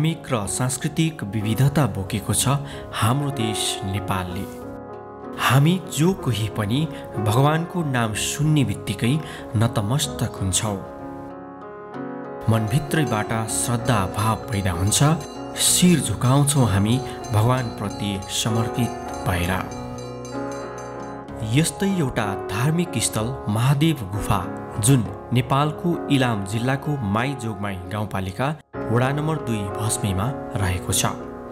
धार्मिक र सांस्कृतिक विविधता बोकेको छ हाम्रो देश नेपालले। हामी जो कोही पनि भगवानको नाम सुन्ने बित्तिकै नतमस्तक हुन्छौँ। मनभित्रैबाट श्रद्धा भाव पैदा हुन्छ, शिर झुकाउँछौँ हामी भगवानप्रति समर्पित भएर। यस्तै एउटा धार्मिक स्थल महादेव गुफा, जुन नेपालको इलाम जिल्लाको माई जोगमाई गाउँपालिका वडा नम्बर 2 भस्मेमा रहेको छ।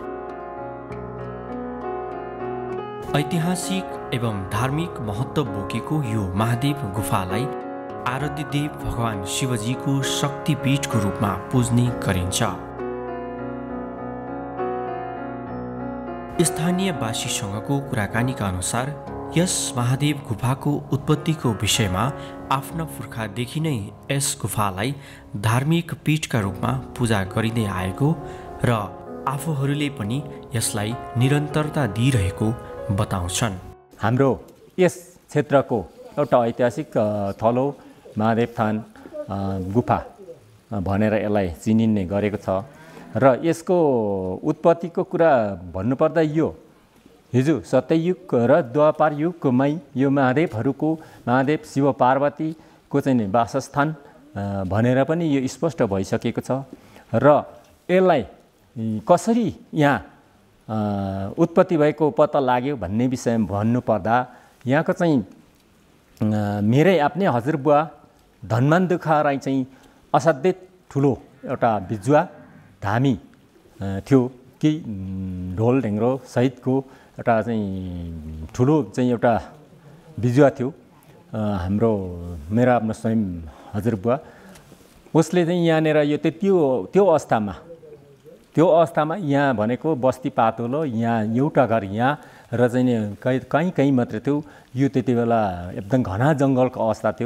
ऐतिहासिक एवं धार्मिक महत्त्व बोकेको यो महादेव गुफालाई आराध्य देव भगवान शिवजीको शक्तिपीठको रूपमा पुज्ने गरिन्छ। स्थानीयवासीसँगको कुराकानीका अनुसार यस महादेव गुफाको उत्पत्तिको विषयमा आफ्ना पुर्खादेखि नै यस गुफालाई धार्मिक पीठका रूपमा पूजा गरिँदै आएको र आफूहरूले पनि यसलाई निरन्तरता दिइरहेको बताउँछन्। हाम्रो यस क्षेत्रको एउटा ऐतिहासिक थलो महादेव थान गुफा भनेर यसलाई चिनिने गरेको छ र यसको उत्पत्तिको कुरा भन्नुपर्दा यो हिजो सत्ययुग र द्वापर युगमै यो महादेव शिव पार्वतीको चाहिँ वासस्थान भनेर पनि यो स्पष्ट भइसकेको छ र यसलाई कसरी यहाँ उत्पत्ति भएको पत्ता लाग्यो भन्ने विषयमा भन्नुपर्दा यहाँको चाहिँ मेरै आफ्नै हजुरबुवा धनमान दुखा राई चाहिँ असाध्यै ठुलो एउटा बिजुवा धामी थियो कि ढोल ढेङ्ग्रो सहितको एउटा चाहिँ ठुलो चाहिँ एउटा बिजुवा थियो हाम्रो मेरो आफ्नो स्वयं हजुरबुवा। उसले चाहिँ यहाँनिर यो त्यो अवस्थामा यहाँ भनेको बस्ती पातलो, यहाँ एउटा घर यहाँ र चाहिँ कहीँ मात्रै थियो। यो त्यति बेला एकदम घना जङ्गलको अवस्था थियो।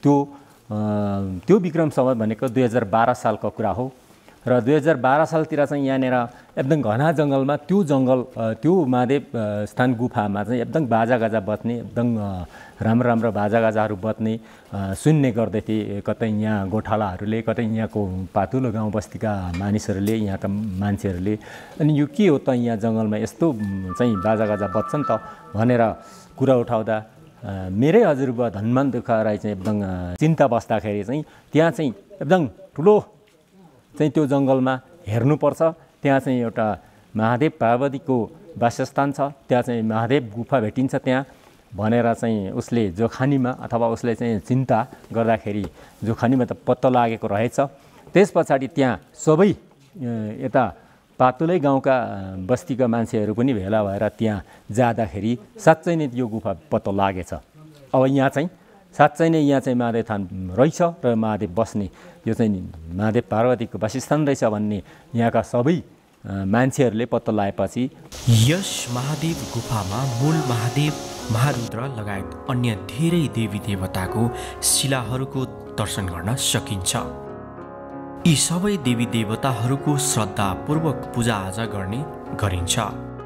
त्यो विक्रम सम्वत भनेको 2012 सालको कुरा हो र 2012 सालतिर चाहिँ यहाँनिर एकदम घना जङ्गलमा त्यो महादेव स्थान गुफामा चाहिँ एकदम बाजागाजा बज्ने, एकदम राम्रो बाजागाजाहरू बज्ने सुन्ने गर्दैथे। कतै यहाँ गोठालाहरूले, कतै यहाँको पातुलो गाउँ बस्तीका मानिसहरूले, यहाँका मान्छेहरूले अनि यो के हो त यहाँ जङ्गलमा यस्तो चाहिँ बाजागाजा बज्छ नि त भनेर कुरा उठाउँदा मेरै हजुरबुवा धनमान दुखा राई चाहिँ एकदम चिन्ता बस्दाखेरि चाहिँ त्यहाँ चाहिँ एकदम ठुलो चाहिँ त्यो जङ्गलमा हेर्नुपर्छ, त्यहाँ चाहिँ एउटा महादेव पार्वतीको वासस्थान छ, त्यहाँ चाहिँ महादेव गुफा भेटिन्छ त्यहाँ भनेर चाहिँ उसले जोखानीमा अथवा उसले चाहिँ चिन्ता गर्दाखेरि जोखानीमा त पत्ता लागेको रहेछ। त्यस पछाडि त्यहाँ सबै यता पातुलै गाउँका बस्तीका मान्छेहरू पनि भेला भएर त्यहाँ जाँदाखेरि साँच्चै नै यो गुफा पत्ता लागेछ। अब यहाँ चाहिँ साँच्चै नै यहाँ चाहिँ महादेव थान रहेछ र महादेव बस्ने यो चाहिँ महादेव पार्वतीको वासस्थान रहेछ भन्ने यहाँका सबै मान्छेहरूले पत्ता लगाएपछि यस महादेव गुफामा मूल महादेव, महारुद्र लगायत अन्य धेरै देवी देवताको शिलाहरूको दर्शन गर्न सकिन्छ। यी सबै देवी देवताहरूको श्रद्धापूर्वक पूजाआजा गर्ने गरिन्छ।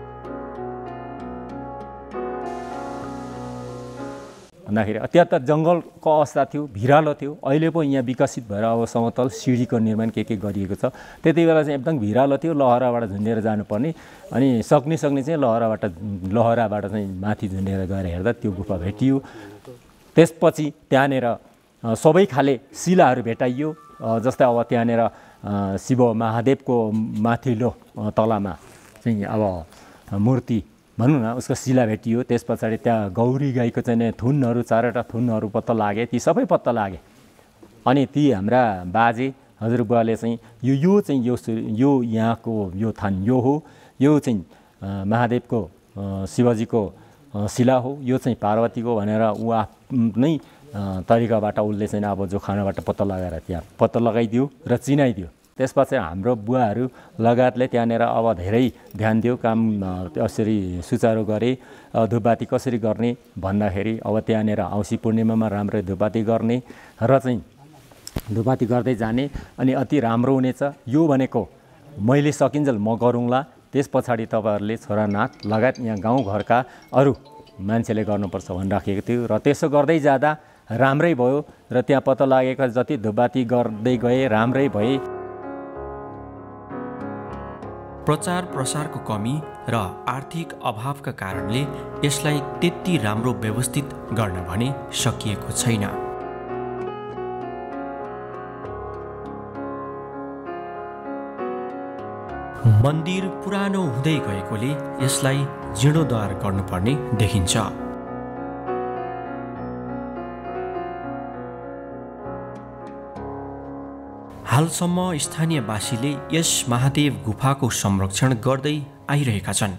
भन्दाखेरि अत्यन्त जङ्गलको अवस्था थियो, भिरालो थियो। अहिले पो यहाँ विकसित भएर अब समतल सिँढीको निर्माण के गरिएको छ। त्यति बेला चाहिँ एकदम भिरालो थियो, लहराबाट झुन्डेर जानुपर्ने अनि सक्ने चाहिँ लहराबाट चाहिँ माथि झुन्डेर गएर हेर्दा त्यो गुफा भेटियो। त्यसपछि त्यहाँनिर सबै खाले शिलाहरू भेटाइयो। जस्तै अब त्यहाँनिर शिव महादेवको माथिल्लो तलामा चाहिँ अब मूर्ति भनौँ न उसको शिला भेटियो। त्यस पछाडि त्यहाँ गौरी गाईको चाहिँ थुनहरू, 4वटा थुनहरू पत्ता लागे, ती सबै पत्ता लागे। अनि ती हाम्रा बाजे हजुरबुवाले चाहिँ यो यहाँको यो थान यो हो, यो चाहिँ महादेवको शिवजीको शिला हो, यो चाहिँ पार्वतीको भनेर ऊ आफ्नै तरिकाबाट उसले चाहिँ अब जोखानाबाट पत्ता लगाएर त्यहाँ पत्ता लगाइदियो र चिनाइदियो। त्यसपछि हाम्रो बुवाहरू लगायतले त्यहाँनिर अब धेरै ध्यान दियो, काम कसरी सुचारू गरे, धुपबाती कसरी गर्ने भन्दाखेरि अब त्यहाँनिर औँसी पूर्णिमामा राम्रै धुपबाती गर्ने र चाहिँ धुपबाती गर्दै जाने अनि अति राम्रो हुनेछ। यो भनेको मैले सकिन्जेल म गरौँला, त्यस पछाडि तपाईँहरूले छोरानाथ लगायत यहाँ गाउँघरका अरू मान्छेले गर्नुपर्छ भनिराखेको थियो र त्यसो गर्दै जाँदा राम्रै भयो र त्यहाँ पत्ता लागेका जति धुपबाती गर्दै गए राम्रै भए। प्रचार प्रसारको कमी र आर्थिक अभावका कारणले यसलाई त्यति राम्रो व्यवस्थित गर्न भने सकिएको छैन। मन्दिर पुरानो हुँदै गएकोले यसलाई जीर्णोद्धार गर्नुपर्ने देखिन्छ। हालसम्म स्थानीयवासीले यस महादेव गुफाको संरक्षण गर्दै आइरहेका छन्।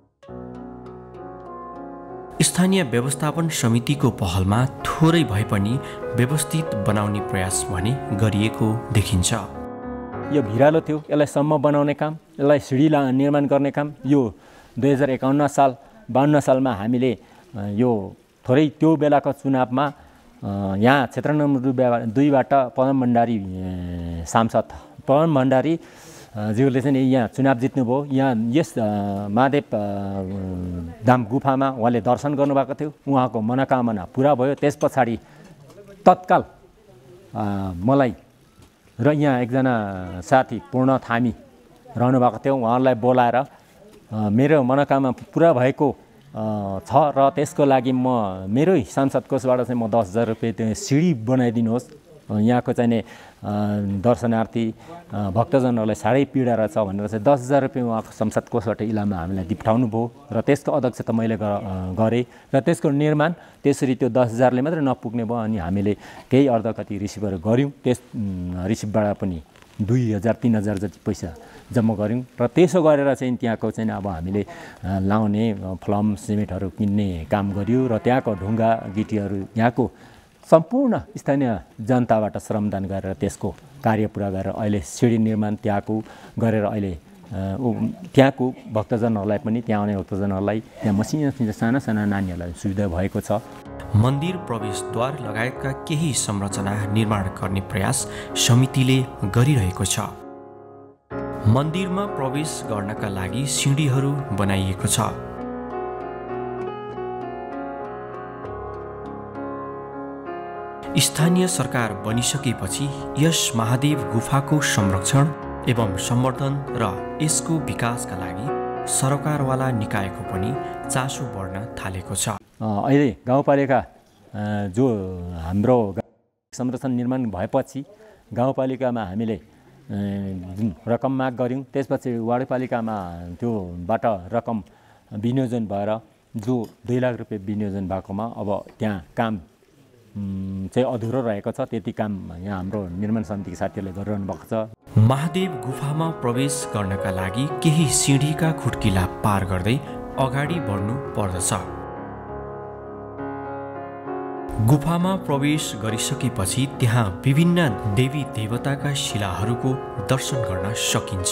स्थानीय व्यवस्थापन समितिको पहलमा थोरै भए पनि व्यवस्थित बनाउने प्रयास भने गरिएको देखिन्छ। यो भिरालो थियो, यसलाई सम्म बनाउने काम, यसलाई सिडी निर्माण गर्ने काम यो 2051 साल 52 सालमा हामीले यो थोरै त्यो बेलाको चुनावमा यहाँ क्षेत्र नम्बर 2बाट पवन भण्डारी सांसद पवन भण्डारी ज्यूले चाहिँ यहाँ चुनाव जित्नुभयो। यहाँ यस महादेव धाम गुफामा उहाँले दर्शन गर्नुभएको थियो, उहाँको मनोकामना पुरा भयो। त्यस पछाडि तत्काल मलाई र यहाँ एकजना साथी पूर्ण थामी रहनुभएको थियो, उहाँलाई बोलाएर मेरो मनोकामना पुरा भएको छ र त्यसको लागि म मेरै सांसद कोषबाट चाहिँ म 10,000 रुपियाँ त्यो सिडी बनाइदिनुहोस्, यहाँको चाहिँ दर्शनार्थी भक्तजनहरूलाई साह्रै पीडा रहेछ भनेर चाहिँ 10,000 रुपियाँ उहाँको संसद कोषबाट इलाममा हामीलाई दिप्ठाउनु भयो र त्यसको अध्यक्षता मैले गरेँ र त्यसको निर्माण त्यसरी त्यो 10,000ले मात्रै नपुग्ने भयो। अनि हामीले केही अर्धकति रिसिभहरू गऱ्यौँ, त्यस रिसिभबाट पनि 2,000-3,000 जति पैसा जम्मा गऱ्यौँ र त्यसो गरेर चाहिँ त्यहाँको चाहिँ अब हामीले लाउने फ्लम सिमेन्टहरू किन्ने काम गरियो र त्यहाँको ढुङ्गा गिटीहरू यहाँको सम्पूर्ण स्थानीय जनताबाट श्रमदान गरेर त्यसको कार्य पुरा गरेर अहिले सिडी निर्माण त्यहाँको गरेर अहिले त्यहाँको भक्तजनहरूलाई पनि त्यहाँ आउने भक्तजनहरूलाई त्यहाँ मसिना साना साना नानीहरूलाई सुविधा भएको छ। मन्दिर प्रवेशद्वार लगायतका केही संरचना निर्माण गर्ने प्रयास समितिले गरिरहेको छ। मन्दिरमा प्रवेश गर्नका लागि सिँढीहरू बनाइएको छ। स्थानीय सरकार बनिसकेपछि यस महादेव गुफाको संरक्षण एवं सम्वर्धन र यसको विकासका लागि सरकारवाला निकायको पनि चासो बढ्न थालेको छ। अहिले गाउँपालिका जो हाम्रो संरक्षण निर्माण भएपछि गाउँपालिकामा हामीले जुन रकम माग गऱ्यौँ, त्यसपछि वार्डपालिकामा त्योबाट रकम विनियोजन भएर जो 2 लाख रुपियाँ विनियोजन भएकोमा अब त्यहाँ काम चाहिँ अधुरो रहेको छ। त्यति काम यहाँ हाम्रो निर्माण समितिका साथीहरूले गरिरहनु भएको छ। महादेव गुफामा प्रवेश गर्नका लागि केही सिँढीका खुट्किला पार गर्दै अगाडि बढ्नु पर्दछ। गुफामा प्रवेश गरिसकेपछि त्यहाँ विभिन्न देवी देवताका शिलाहरूको दर्शन गर्न सकिन्छ।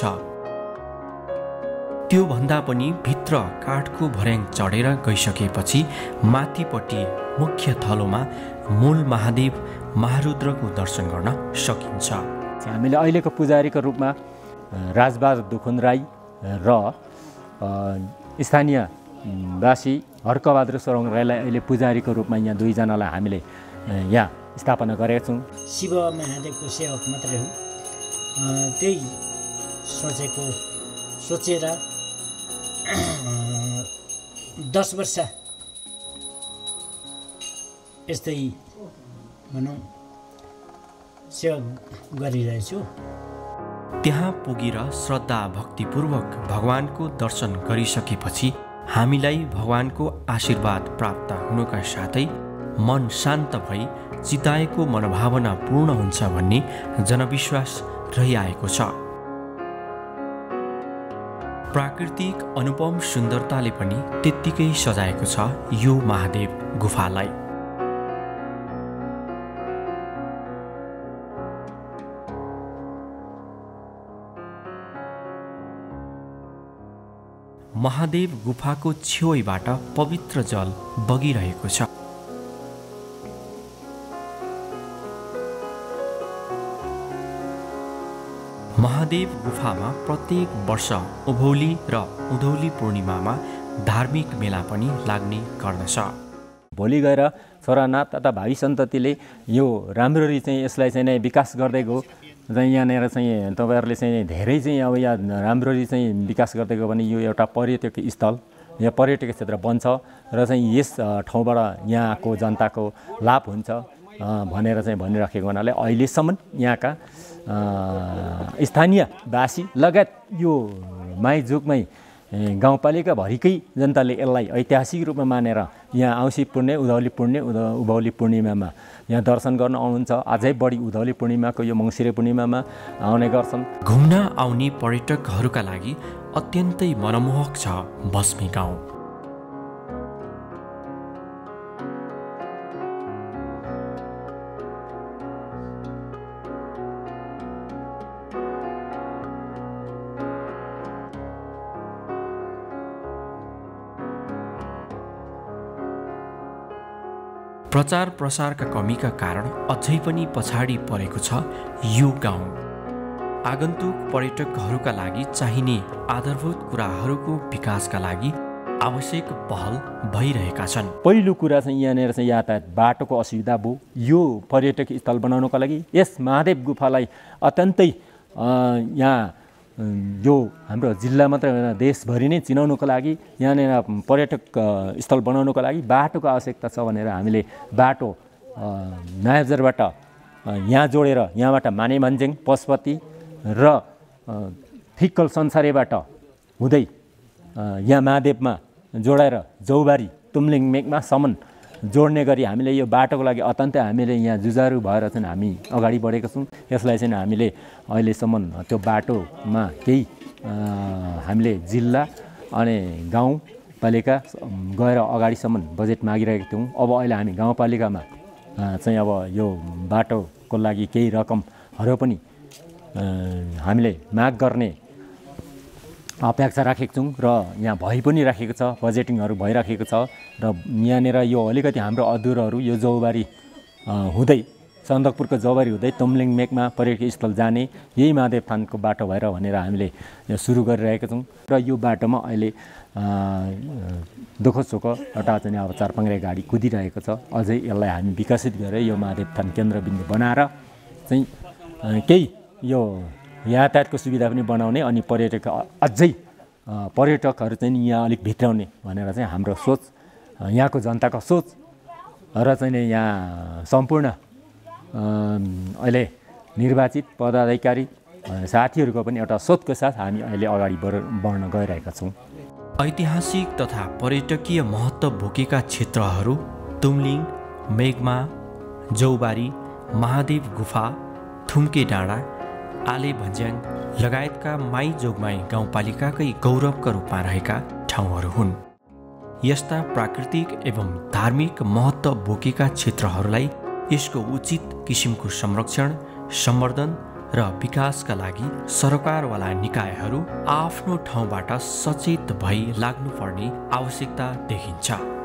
त्यो भन्दा पनि भित्र काठको भर्याङ चढेर गइसकेपछि माथिपट्टि मुख्य थलोमा मूल महादेव महारुद्रको दर्शन गर्न सकिन्छ। हामीले अहिलेको पुजारीको रूपमा राजबहादुर दुखुन राई र स्थानीय वासी हर्कबहादुर सोरङ राईलाई अहिले पुजारीको रूपमा यहाँ 2 जनालाई हामीले यहाँ स्थापना गरेका छौँ। शिव महादेवको सेवक मात्रै हो, त्यही सोचेर 10 वर्ष यस्तै भनौँ सेवा गरिरहेछु। त्यहाँ पुगेर श्रद्धा भक्तिपूर्वक भगवानको दर्शन गरिसकेपछि हामीलाई भगवानको आशीर्वाद प्राप्त हुनुका साथै मन शान्त भई चिताएको मनोभावना पूर्ण हुन्छ भन्ने जनविश्वास रहिआएको छ। प्राकृतिक अनुपम सुन्दरताले पनि त्यत्तिकै सजाएको छ यो महादेव गुफालाई। महादेव गुफाको छेउबाट पवित्र जल बगिरहेको छ। महादेव गुफामा प्रत्येक वर्ष उभौली र उधौली पूर्णिमामा धार्मिक मेला पनि लाग्ने गर्दछ। भोलि गएर छोरानाथ तथा भावी सन्ततिले यो राम्ररी चाहिँ यसलाई चाहिँ विकास गर्दै गयो चाहिँ यहाँनिर चाहिँ तपाईँहरूले चाहिँ धेरै चाहिँ अब यहाँ राम्ररी चाहिँ विकास गर्दै गयो भने यो एउटा पर्यटक स्थल यहाँ पर्यटक क्षेत्र बन्छ र चाहिँ यस ठाउँबाट यहाँको जनताको लाभ हुन्छ भनेर चाहिँ भनिराखेको हुनाले अहिलेसम्म यहाँका स्थानीयवासी लगायत यो माइजोगमै गाउँपालिकाभरिकै जनताले यसलाई ऐतिहासिक रूपमा मानेर यहाँ औँसी पुर्णे उभौली पूर्णिमामा यहाँ दर्शन गर्न आउनुहुन्छ। अझै बढी उधौली पूर्णिमाको यो मङ्सिरे पूर्णिमामा आउने गर्छन्। घुम्न आउने पर्यटकहरूका लागि अत्यन्तै मनमोहक छ बस्मी गाउँ। प्रचार प्रसारका कमीका कारण अझै पनि पछाडि परेको छ यो गाउँ। आगन्तुक पर्यटकहरूका लागि चाहिने आधारभूत कुराहरूको विकासका लागि आवश्यक पहल भइरहेका छन्। पहिलो कुरा चाहिँ यहाँनिर चाहिँ यातायात बाटोको असुविधा भयो। यो पर्यटक स्थल बनाउनको लागि यस महादेव गुफालाई अत्यन्तै यहाँ यो हाम्रो जिल्ला मात्रै होइन देशभरि नै चिनाउनुको लागि यहाँनिर पर्यटक स्थल बनाउनुको लागि बाटोको आवश्यकता छ भनेर हामीले बाटो नयाँबजारबाट यहाँ जोडेर यहाँबाट मानेभन्ज्याङ पशुपति र फिक्कल संसारेबाट हुँदै यहाँ महादेवमा जोडाएर जौबारी तुमलिङ मेघमासम्म जोड्ने गरी हामीले यो बाटोको लागि अत्यन्तै हामीले यहाँ जुझारु भएर चाहिँ हामी अगाडि बढेका छौँ। यसलाई चाहिँ हामीले अहिलेसम्म त्यो बाटोमा केही हामीले जिल्ला अनि गाउँपालिका गएर अगाडिसम्म बजेट मागिरहेका थियौँ। अब अहिले हामी गाउँपालिकामा चाहिँ अब यो बाटोको लागि केही रकमहरू पनि हामीले माग गर्ने अपेक्षा राखेको छौँ र यहाँ भइ पनि राखेको छ, बजेटिङहरू भइराखेको छ र यहाँनिर यो अलिकति हाम्रो अधुरोहरू यो जौबारी हुँदै सन्दकपुरको जौबारी हुँदै तुमलिङ मेघमा पर्यटक स्थल जाने यही महादेव थानको बाटो भएर भनेर हामीले यो सुरु गरिरहेका छौँ र यो बाटोमा अहिले दुःख सुख एउटा चाहिँ अब 4-5 गाडी कुदिरहेको छ। अझै यसलाई हामी विकसित गरेर यो महादेव थान केन्द्रबिन्दु बनाएर चाहिँ केही यो यातायातको सुविधा पनि बनाउने अनि अझै पर्यटकहरू चाहिँ यहाँ अलिक भित्राउने भनेर चाहिँ हाम्रो सोच, यहाँको जनताको सोच र चाहिँ यहाँ सम्पूर्ण अहिले निर्वाचित पदाधिकारी साथीहरूको पनि एउटा सोचको साथ हामी अहिले अगाडि बढ्न गइरहेका छौँ। ऐतिहासिक तथा पर्यटकीय महत्त्व बोकेका क्षेत्रहरू तुमलिङ, मेघमा, जौबारी, महादेव गुफा, थुम्के डाँडा, आले भन्ज्याङ लगायतका माइजोगमाई गाउँपालिकाकै गौरवका रूपमा रहेका ठाउँहरू हुन्। यस्ता प्राकृतिक एवं धार्मिक महत्त्व बोकेका क्षेत्रहरूलाई यसको उचित किसिमको संरक्षण, सम्वर्धन र विकासका लागि सरकारवाला निकायहरू आफ्नो ठाउँबाट सचेत भई लाग्नुपर्ने आवश्यकता देखिन्छ।